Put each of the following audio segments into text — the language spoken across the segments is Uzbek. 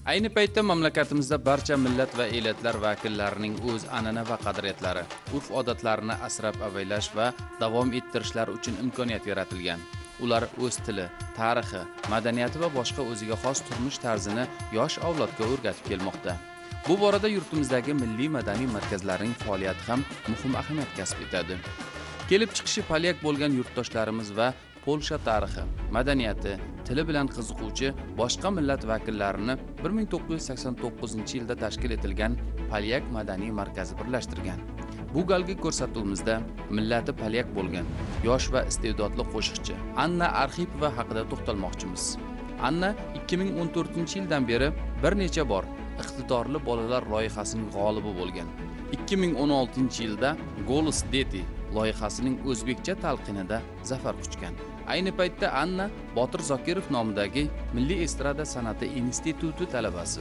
Ayni paytda mamlakatimizda barcha millat va elatlar vakillarining o'z an'ana va qadriyatlari, urf-odatlarini asrab-avaylash va davom ettirishlari uchun imkoniyat yaratilgan. Ular o'z tili, tarixi, madaniyati va boshqa o'ziga xos turmush tarzini yosh avlodga o'rgatib kelmoqda. Bu borada yurtimizdagi milliy madaniy markazlarning faoliyati ham muhim ahamiyat kasb etadi. Kelib chiqishi polyak bo'lgan yurtdoshlarimiz va Polsha tarixi, madaniyati, tili bilan qiziquvchi boshqa millat vakillarini 1989-yilda tashkil etilgan Polyak madaniy markazi birlashtirgan. Bu galgi ko'rsatuvimizda millati polyak bo'lgan yosh va iste'dodli qo'shiqchi Anna Arxipova haqida to'xtalmoqchimiz. Anna 2014-yildan beri bir necha bor iqtidorli bolalar loyihasining g'olibi bo'lgan. 2016-yilda Golos Deti loyihasining o'zbekcha talqinida zafar quchgan. Ayni paytda Anna Botir Zokirov nomidagi Milliy estrada san'ati instituti talabasi.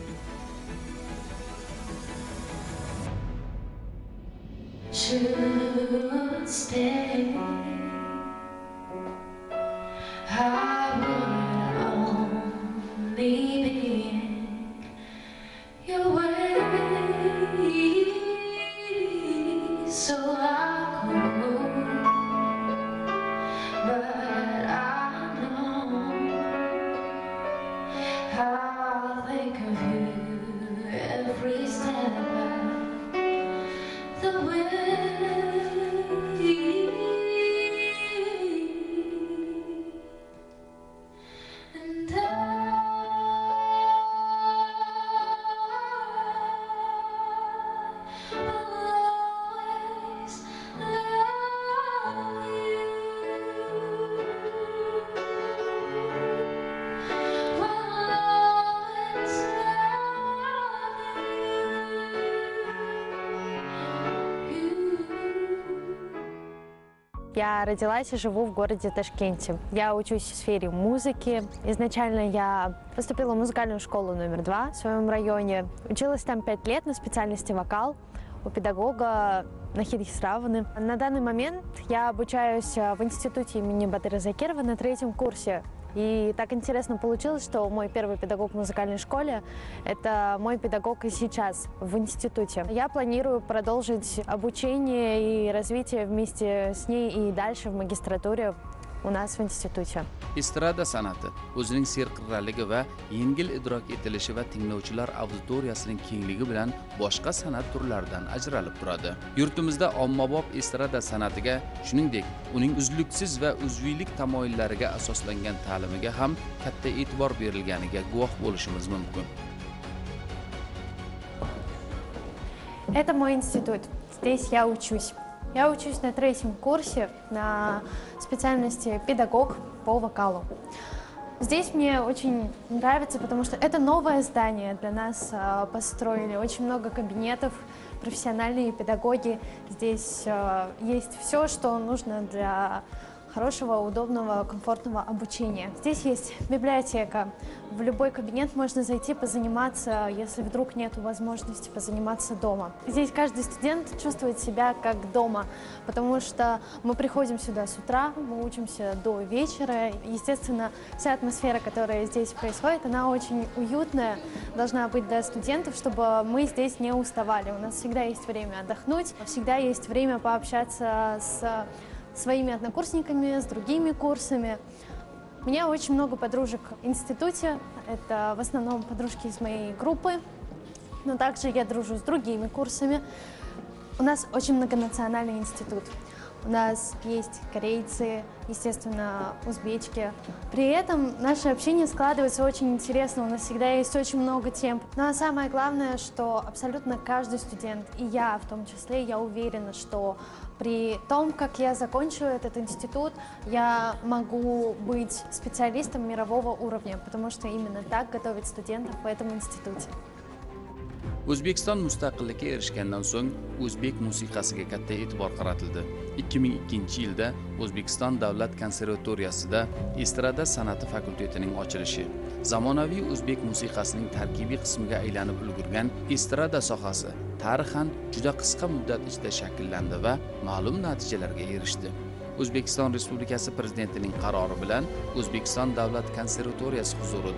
Я родилась и живу в городе Ташкенте. Я учусь в сфере музыки. Изначально я поступила в музыкальную школу номер 2 в своем районе. Училась там 5 лет на специальности вокал у педагога Нахиды Хисравовны. На данный момент я обучаюсь в институте имени Батыра Закирова на 3-м курсе. И так интересно получилось, что мой первый педагог в музыкальной школе – это мой педагог и сейчас в институте. Я планирую продолжить обучение и развитие вместе с ней и дальше в магистратуре у нас в институте. Estrada san'ati o'zining serqirraligi va yengil idrok etilishi va tinglovchilar auditoriyasining kengligi bilan boshqa san'at turlaridan ajralib turadi. Yurtimizda ommabop estrada san'atiga, shuningdek, uning uzluksiz va uzviylik tamoyillariga asoslangan ta'limiga ham katta e'tibor berilganiga guvoh bo'lishimiz mumkin. Это мой институт. Здесь я учусь. Я учусь на 3-м курсе на специальности педагог по вокалу. Здесь мне очень нравится, потому что это новое здание для нас построили. Очень много кабинетов, профессиональные педагоги. Здесь есть все, что нужно для хорошего, удобного, комфортного обучения. Здесь есть библиотека. В любой кабинет можно зайти позаниматься, если вдруг нет возможности позаниматься дома. Здесь каждый студент чувствует себя как дома, потому что мы приходим сюда с утра, мы учимся до вечера. Естественно, вся атмосфера, которая здесь происходит, она очень уютная, должна быть для студентов, чтобы мы здесь не уставали. У нас всегда есть время отдохнуть, всегда есть время пообщаться с своими однокурсниками, с другими курсами. У меня очень много подружек в институте. Это в основном подружки из моей группы, но также я дружу с другими курсами. У нас очень многонациональный институт. У нас есть корейцы, естественно, узбечки. При этом наше общение складывается очень интересно, у нас всегда есть очень много тем. Но самое главное, что абсолютно каждый студент, и я в том числе, я уверена, что при том, как я закончу этот институт, я могу быть специалистом мирового уровня, потому что именно так готовят студентов в этом институте. O'zbekiston mustaqillikka erishgandan so'ng o'zbek musiqasiga katta e'tibor qaratildi. 2002-yilda O'zbekiston davlat konservatoriyasida estrada san'ati fakultetining ochilishi, zamonaviy o'zbek musiqasining tarkibiy qismiga aylanib ulgurgan estrada sohasi tarixan juda qisqa muddat ichida shakllandi va ma'lum natijalarga erishdi. O'zbekiston Respublikasi Prezidentining qarori bilan O'zbekiston davlat konservatoriyasi huzurida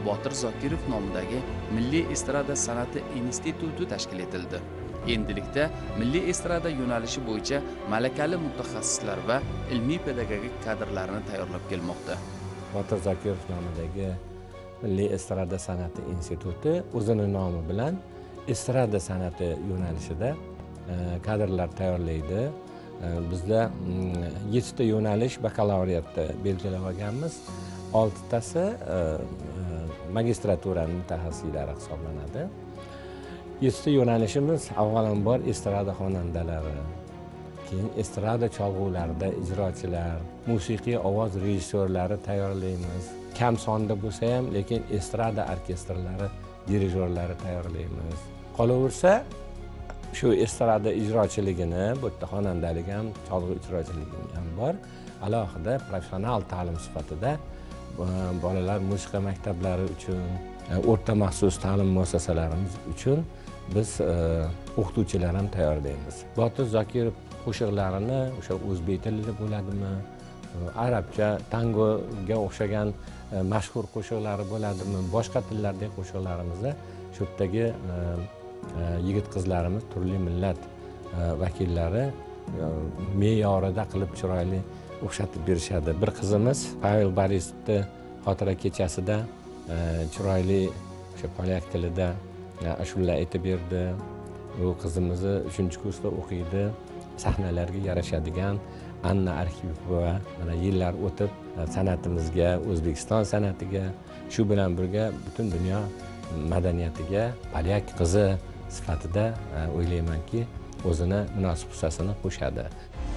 Botir Zokirov nomidagi Milliy estrada san'ati instituti tashkil etildi. Endilikda milliy estrada yo'nalishi bo'yicha malakali mutaxassislar va ilmiy pedagogik kadrlarni tayyorlab kelmoqda. Botir Zokirov nomidagi Milliy estrada san'ati instituti o'zining nomi bilan estrada san'ati yo'nalishida kadrlar tayyorlaydi. Bizda 7 ta yo'nalish bakalavriatda belgilab olganmiz. 6 tasi magistraturaning mutaxassislari hisoblanadi. 7 ta yo'nalishimiz avvalambor estrada xonandalari, keyin estrada cholg'ularida ijrochilar, musiqiy ovoz rejissyorlari tayyorlaymiz. Kam sonda bo'lsa ham, lekin estrada orkestrlari dirijorlari tayyorlaymiz. Qolaversa, shu estrada ijrochiligini, bu yerda xonandalik ham, cholg'u ijrochiligi ham bor. Alohida professional ta'lim sifatida bolalar musiqa maktablari uchun, o'rta maxsus ta'lim muassasalarimiz uchun biz o'qituvchilar ham tayyorlaymiz. Botir Zokirov qo'shiqlarini o'sha o'zbek tilida bo'ladimi, arabcha, tangoga o'xshagan mashhur qo'shiqlari bo'ladimi, boshqa tillardagi qo'shiqlarimizni shu yerdagi yigit-qizlarimiz, turli millat vakillari me'yorida qilib chiroyli o'xshatib berishadi. Bir qizimiz Pavel Borisovni xotira kechasida chiroyli o'sha polyak tilida ashula aytib berdi. Bu qizimizni 3-kursda o'qiydi. Sahnalarga yarashadigan Anna Arxipova mana yillar o'tib san'atimizga, O'zbekiston san'atiga, shu bilan birga butun dunyo madaniyatiga polyak qizi sifatida o'ylaymanki, o'zini munosib hissasini qo'shadi.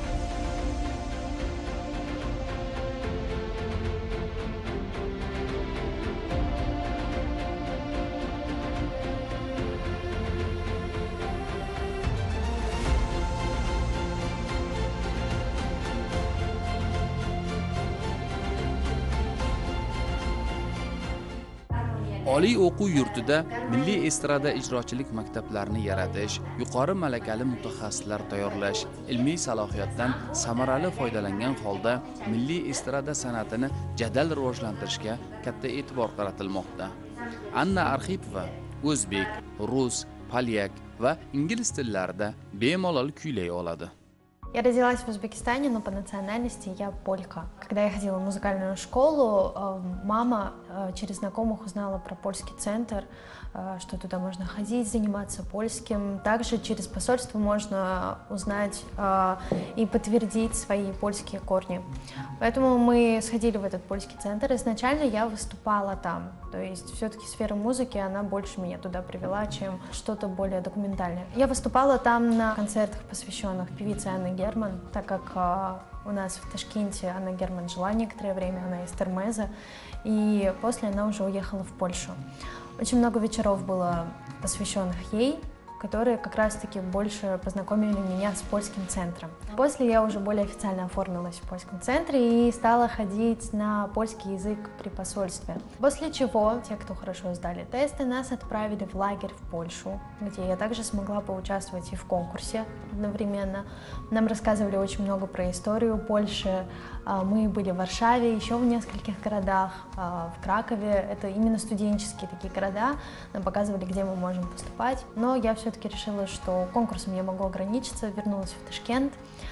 Oliy o'quv yurtida milliy estrada ijrochilik maktablarini yaratish, yuqori malakali mutaxassislar tayyorlash, ilmiy salohiyatdan samarali foydalangan holda milliy estrada san'atini jadal rivojlantirishga katta e'tibor qaratilmoqda. Anna Arxipova o'zbek, rus, polyak va ingliz tillarida bemalol kuylay oladi. Я родилась в Узбекистане, но по национальности я полька. Когда я ходила в музыкальную школу, мама через знакомых узнала про польский центр, что туда можно ходить, заниматься польским. Также через посольство можно узнать и подтвердить свои польские корни. Поэтому мы сходили в этот польский центр. Изначально я выступала там. То есть все-таки сфера музыки, она больше меня туда привела, чем что-то более документальное. Я выступала там на концертах, посвященных певице Анне Герман, так как у нас в Ташкенте Анна Герман жила некоторое время, она из Термеза, и после она уже уехала в Польшу. Очень много вечеров было посвященных ей, которые как раз-таки больше познакомили меня с польским центром. После я уже более официально оформилась в польском центре и стала ходить на польский язык при посольстве. После чего те, кто хорошо сдали тесты, нас отправили в лагерь в Польшу, где я также смогла поучаствовать и в конкурсе одновременно. Нам рассказывали очень много про историю Польши. Мы были в Варшаве, еще в нескольких городах, в Кракове. Это именно студенческие такие города. Нам показывали, где мы можем поступать. Но я все-таки решила, что конкурсом я могу ограничиться, вернулась в Ташкент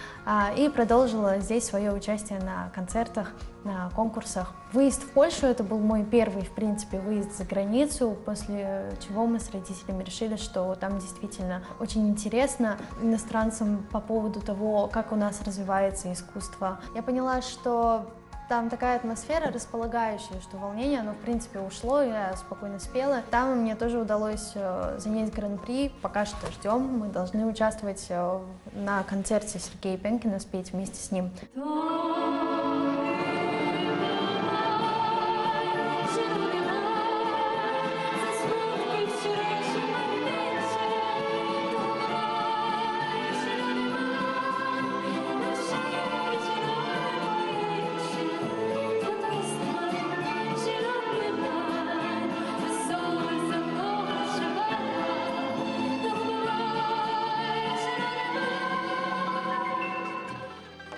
и продолжила здесь свое участие на концертах, на конкурсах. Выезд в Польшу — это был мой первый, в принципе, выезд за границу, после чего мы с родителями решили, что там действительно очень интересно иностранцам по поводу того, как у нас развивается искусство. Я поняла, что там такая атмосфера располагающая, что волнение, оно в принципе ушло, я спокойно спела. Там мне тоже удалось занять гран-при, пока что ждем, мы должны участвовать на концерте Сергея Пенкина, спеть вместе с ним.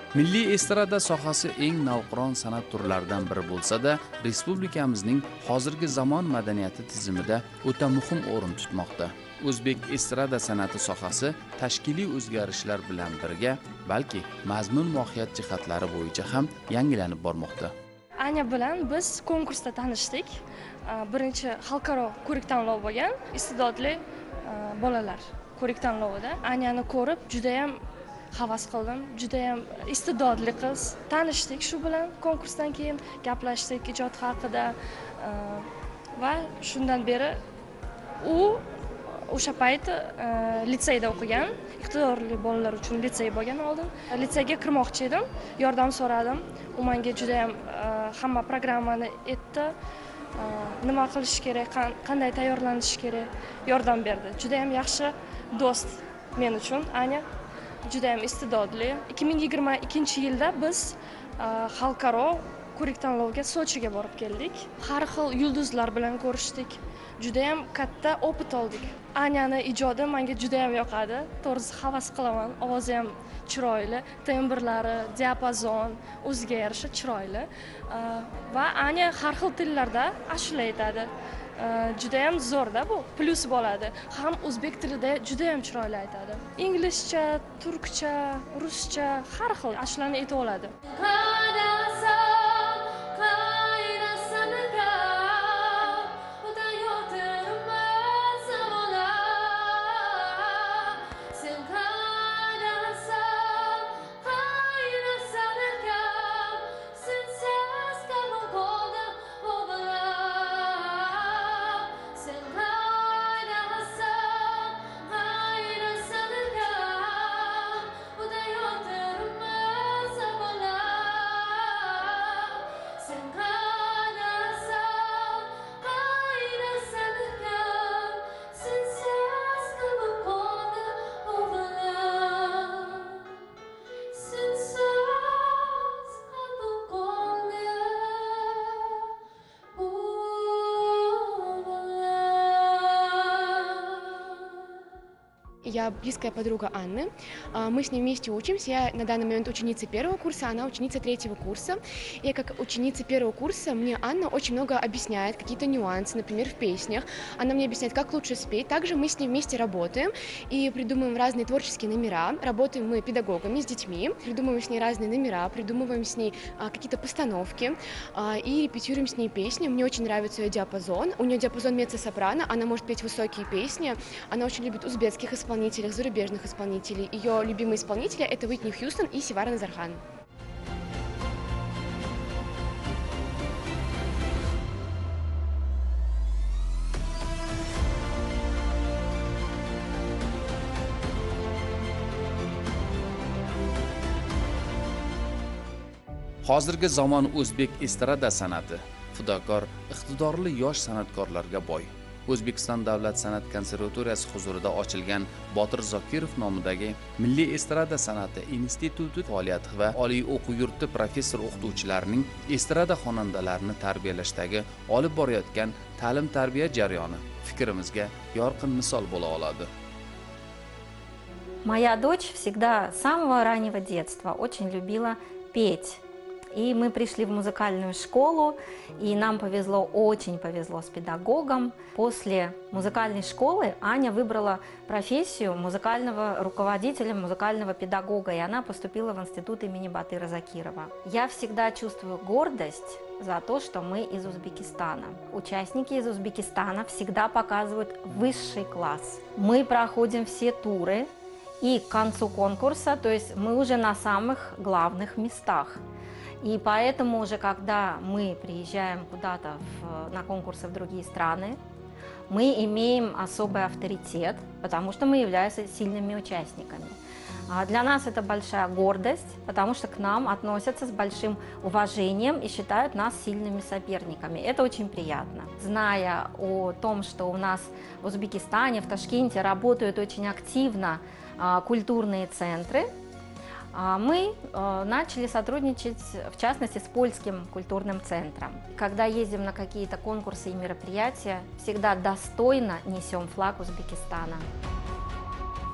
Milliy estrada sohasi eng navqiron san'at turlaridan biri bo'lsa-da, respublikamizning hozirgi zamon madaniyati tizimida o'ta muhim o'rin tutmoqda. O'zbek estrada san'ati sohasi tashkiliy o'zgarishlar bilan birga, balki mazmun mohiyat jihatlari bo'yicha ham yangilanib bormoqda. Anya bilan biz konkursda tanishdik. Birinchi xalqaro ko'rik-tanlov bo'lgan, iste'dodli bolalar ko'rik-tanlovida Anyani ko'rib juda ham havas qildim, juda ham iste'dodli qiz. Tanishdik shu bilan, konkursdan keyin gaplashdik ijod haqida va shundan beri u o'sha payt litseyda o'qigan, iqtidorli bolalar uchun litsey bo'lgan oldin. Litseyga kirmoqchi edim, yordam so'radim. U menga juda ham hamma programmani aytdi. Nima qilish kerak, qanday tayyorlanish kerak, yordam berdi. Juda ham yaxshi do'st men uchun. Anya juda ham iste'dodli. 2022-yilda biz xalqaro ko'rik-tanlovga Sochiga borib keldik. Har xil yulduzlar bilan ko'rishdik. Juda ham katta opit oldik. Anyani ijodi menga juda ham yoqadi. To'g'risi havas qilaman. Ovozi ham chiroyli, tembrlari, diapazon o'ziga yarasha chiroyli. Va Anya har xil tillarda ashula aytadi. Juda ham zo'rda bu, plyus bo'ladi. Ham o'zbek tilida juda ham chiroyli aytadi. Inglizcha, turkcha, ruscha har xil ashulani ayta oladi. Я близкая подруга Анны. Мы с ней вместе учимся. Я на данный момент ученица первого курса, она ученица третьего курса. И как ученица первого курса мне Анна очень много объясняет, какие-то нюансы, например, в песнях. Она мне объясняет, как лучше спеть. Также мы с ней вместе работаем и придумываем разные творческие номера. Работаем мы педагогами с детьми, придумываем с ней разные номера, придумываем с ней какие-то постановки и репетируем с ней песни. Мне очень нравится ее диапазон. У нее диапазон меццо-сопрано, она может петь высокие песни. Она очень любит узбекских исполнителей, зарубежных исполнителей. Ее любимые исполнители — это Уитни Хьюстон и Севара Назархан. Hozirgi zamon o'zbek estrada san'ati fidokor, iqtidorli yosh san'atkorlarga boy. O'zbekiston Davlat san'at konservatoriyasi huzurida ochilgan Botir Zokirov nomidagi Milliy estrada san'ati instituti faoliyati va oliy o'quv yurti professor o'qituvchilarining estrada xonandalarini tarbiyalashdagi olib borayotgan ta'lim-tarbiya jarayoni fikrimizga yorqin misol bo'la oladi. Моя дочь всегда с самого раннего детства очень любила петь. И мы пришли в музыкальную школу, и нам повезло, очень повезло с педагогом. После музыкальной школы Аня выбрала профессию музыкального руководителя, музыкального педагога, и она поступила в институт имени Батыра Закирова. Я всегда чувствую гордость за то, что мы из Узбекистана. Участники из Узбекистана всегда показывают высший класс. Мы проходим все туры, и к концу конкурса, то есть мы уже на самых главных местах. И поэтому уже, когда мы приезжаем куда-то на конкурсы в другие страны, мы имеем особый авторитет, потому что мы являемся сильными участниками. Для нас это большая гордость, потому что к нам относятся с большим уважением и считают нас сильными соперниками. Это очень приятно. Зная о том, что у нас в Узбекистане, в Ташкенте работают очень активно культурные центры, мы начали сотрудничать, в частности, с Польским культурным центром. Когда ездим на какие-то конкурсы и мероприятия, всегда достойно несем флаг Узбекистана.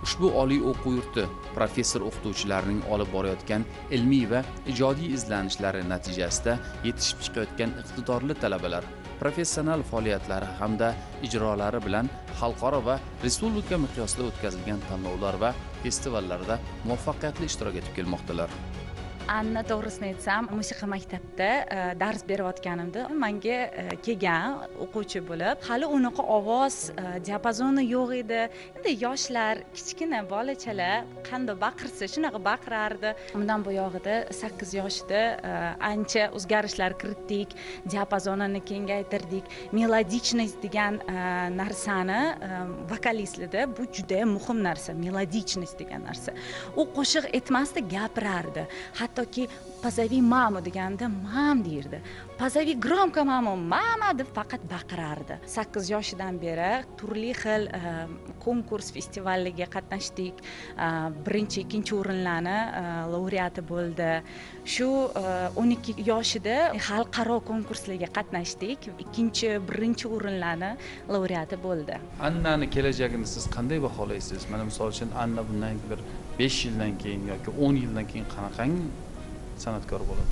Ushbu oliy o'quv yurti professor o'qituvchilarining olib borayotgan ilmiy va ijodiy izlanishlari natijasida yetishib chiqayotgan iqtidorli talabalar professional faoliyatlari hamda ijrolari bilan xalqaro va respublika miqyosida o'tkazilgan tanlovlar va festivallarda muvaffaqiyatli ishtirok etib kelmoqdalar. Anna to'g'risini aytsam, musiqa maktabida dars berayotganimda menga kelgan o'quvchi bo'lib, hali unaqa ovoz diapazoni yo'q edi. Endi yoshlar, kichkina bolachalar qanday baqirsa, shunaqa baqirardi. Undan buyog'ida 8 yoshida ancha o'zgarishlar kiritdik, diapazonini kengaytirdik. Melodichность degan narsani vokalistlarda bu juda muhim narsa, melodichность degan narsa. U qo'shiq aytmasda gapirardi. Hattoki "Позови маму" deganda "mam" derdi. "Позови громко маму" "mama" deb faqat baqirardi. 8 yoshidan beri turli xil konkurs, festivallarga qatnashdik. Birinchi, ikkinchi o'rinlarni laureati bo'ldi. Shu 12 yoshida xalqaro konkurslarga qatnashdik. Ikkinchi, birinchi o'rinlarni laureati bo'ldi. Annani kelajagini siz qanday baholaysiz? Mana misol uchun Anna bundan bir 5 yildan keyin yoki 10 yildan keyin qanaqangi san'atkor bo'ladi?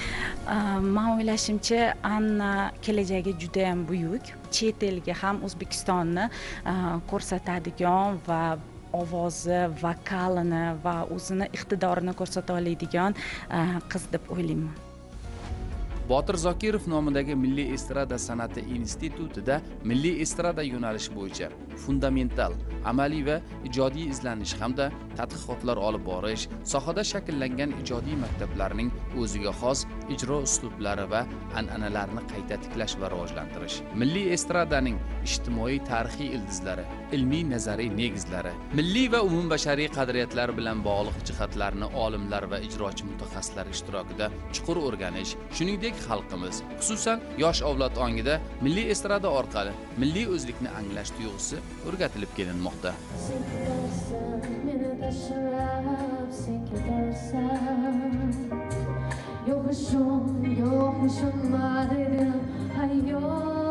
Men o'ylashimcha, Anna kelajagi juda ham buyuk. Chet elga ham O'zbekistonni ko'rsatadigan va ovozi, vokalini va o'zini iqtidorini ko'rsata oladigan qiz deb o'ylayman. Botir Zokirov nomidagi Milliy estrada san'ati institutida milliy estrada yo'nalishi bo'yicha fundamental, amaliy va ijodiy izlanish hamda tadqiqotlar olib borish, sohada shakllangan ijodiy maktablarning o'ziga xos ijro uslublari va an'analarini qayta tiklash va rivojlantirish, milliy estradaning ijtimoiy tarixiy ildizlari, ilmiy nazariy negizlari, milliy va umumbashariy qadriyatlar bilan bog'liq jihatlarni olimlar va ijrochi mutaxassislar ishtirokida chuqur o'rganish, shuningdek xalqimiz, xususan yosh avlod ongida milliy estrada orqali milliy o'zlikni anglash tuyg'usi o'rgatilib kelinmoqda. Yo'qishim, yo'qishim dedim, hayot